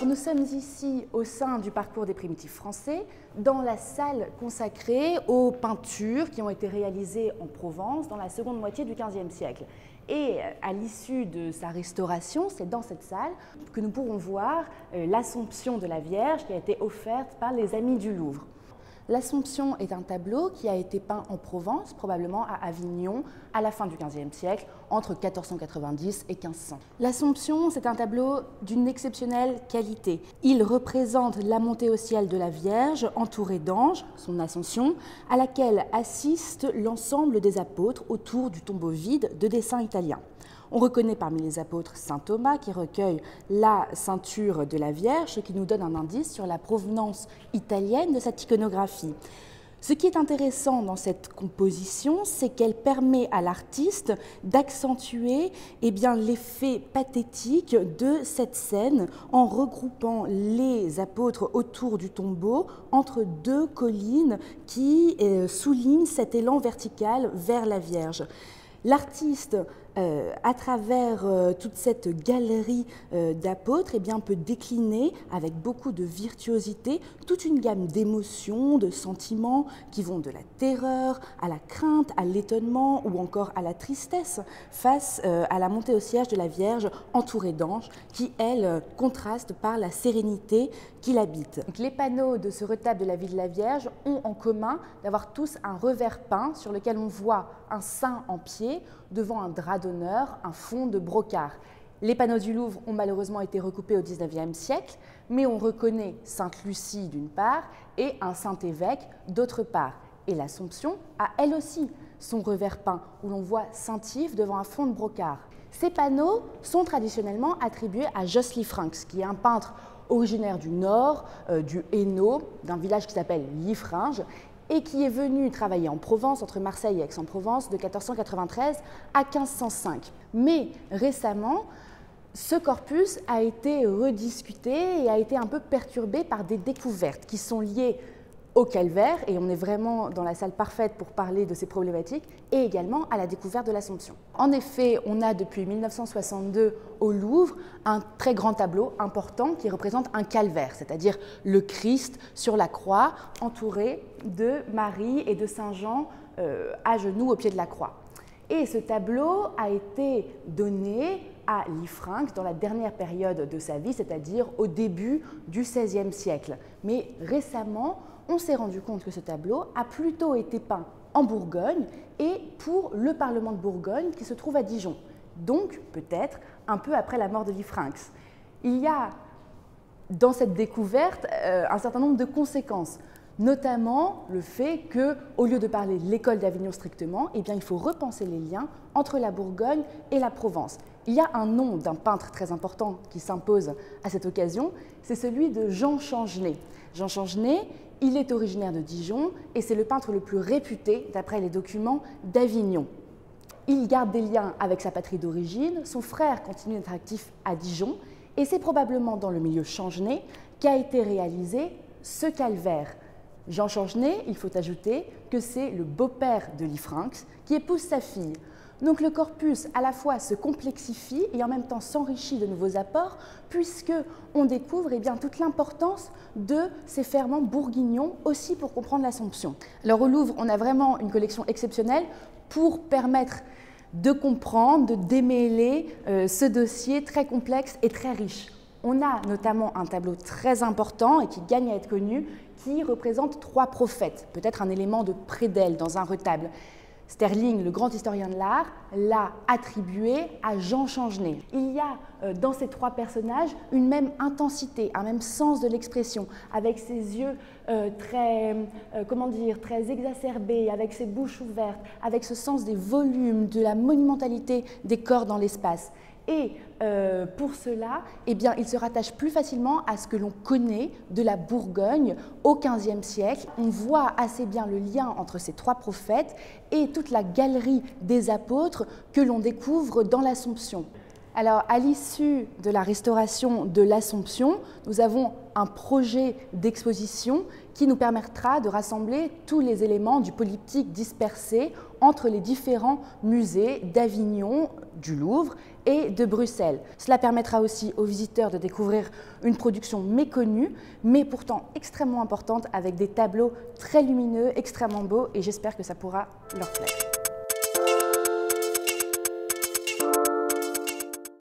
nous sommes ici au sein du parcours des primitifs français, dans la salle consacrée aux peintures qui ont été réalisées en Provence dans la seconde moitié du XVe siècle. Et à l'issue de sa restauration, c'est dans cette salle que nous pourrons voir l'Assomption de la Vierge qui a été offerte par les Amis du Louvre. L'Assomption est un tableau qui a été peint en Provence, probablement à Avignon, à la fin du XVe siècle, entre 1490 et 1500. L'Assomption, c'est un tableau d'une exceptionnelle qualité. Il représente la montée au ciel de la Vierge, entourée d'anges, son ascension, à laquelle assiste l'ensemble des apôtres autour du tombeau vide de dessins italiens. On reconnaît parmi les apôtres saint Thomas qui recueille la ceinture de la Vierge, ce qui nous donne un indice sur la provenance italienne de cette iconographie. Ce qui est intéressant dans cette composition, c'est qu'elle permet à l'artiste d'accentuer l'effet pathétique de cette scène en regroupant les apôtres autour du tombeau entre deux collines qui soulignent cet élan vertical vers la Vierge. L'artiste, à travers toute cette galerie d'apôtres, peut décliner avec beaucoup de virtuosité toute une gamme d'émotions, de sentiments qui vont de la terreur à la crainte, à l'étonnement ou encore à la tristesse face à la montée au siège de la Vierge entourée d'anges qui, elle, contraste par la sérénité qui l'habite. Les panneaux de ce retable de la vie de la Vierge ont en commun d'avoir tous un revers peint sur lequel on voit un saint en pied devant un drap d'honneur, un fond de brocart. Les panneaux du Louvre ont malheureusement été recoupés au XIXe siècle, mais on reconnaît Sainte Lucie d'une part et un saint évêque d'autre part. Et l'Assomption a elle aussi son revers peint, où l'on voit Saint Yves devant un fond de brocart. Ces panneaux sont traditionnellement attribués à Jos Lieffrinks, qui est un peintre originaire du nord, du Hainaut, d'un village qui s'appelle Lieffringes, et qui est venu travailler en Provence, entre Marseille et Aix-en-Provence, de 1493 à 1505. Mais récemment, ce corpus a été rediscuté et a été un peu perturbé par des découvertes qui sont liées au calvaire, et on est vraiment dans la salle parfaite pour parler de ces problématiques, et également à la découverte de l'Assomption. En effet, on a depuis 1962 au Louvre un très grand tableau important qui représente un calvaire, c'est-à-dire le Christ sur la croix, entouré de Marie et de Saint Jean à genoux au pied de la croix. Et ce tableau a été donné à Lieffrinks dans la dernière période de sa vie, c'est-à-dire au début du XVIe siècle. Mais récemment, on s'est rendu compte que ce tableau a plutôt été peint en Bourgogne et pour le Parlement de Bourgogne qui se trouve à Dijon, donc peut-être un peu après la mort de Lieffrinks. Il y a dans cette découverte un certain nombre de conséquences, notamment le fait qu'au lieu de parler de l'école d'Avignon strictement, il faut repenser les liens entre la Bourgogne et la Provence. Il y a un nom d'un peintre très important qui s'impose à cette occasion, c'est celui de Jean Changenay. Jean Changenay, il est originaire de Dijon et c'est le peintre le plus réputé d'après les documents d'Avignon. Il garde des liens avec sa patrie d'origine, son frère continue d'être actif à Dijon et c'est probablement dans le milieu Changenay qu'a été réalisé ce calvaire. Jean Changenay, il faut ajouter que c'est le beau-père de Lieffrinks qui épouse sa fille. Donc le corpus à la fois se complexifie et en même temps s'enrichit de nouveaux apports puisqu'on découvre toute l'importance de ces ferments bourguignons aussi pour comprendre l'Assomption. Alors au Louvre, on a vraiment une collection exceptionnelle pour permettre de comprendre, de démêler ce dossier très complexe et très riche. On a notamment un tableau très important et qui gagne à être connu qui représente 3 prophètes, peut-être un élément de prédelle dans un retable. Sterling, le grand historien de l'art, l'a attribué à Jean Changenay. Il y a dans ces 3 personnages une même intensité, un même sens de l'expression, avec ses yeux très exacerbés, avec ses bouches ouvertes, avec ce sens des volumes, de la monumentalité des corps dans l'espace. Et pour cela, il se rattache plus facilement à ce que l'on connaît de la Bourgogne au XVe siècle. On voit assez bien le lien entre ces 3 prophètes et toute la galerie des apôtres que l'on découvre dans l'Assomption. Alors, à l'issue de la restauration de l'Assomption, nous avons un projet d'exposition qui nous permettra de rassembler tous les éléments du polyptyque dispersés entre les différents musées d'Avignon, du Louvre et de Bruxelles. Cela permettra aussi aux visiteurs de découvrir une production méconnue, mais pourtant extrêmement importante, avec des tableaux très lumineux, extrêmement beaux, et j'espère que ça pourra leur plaire.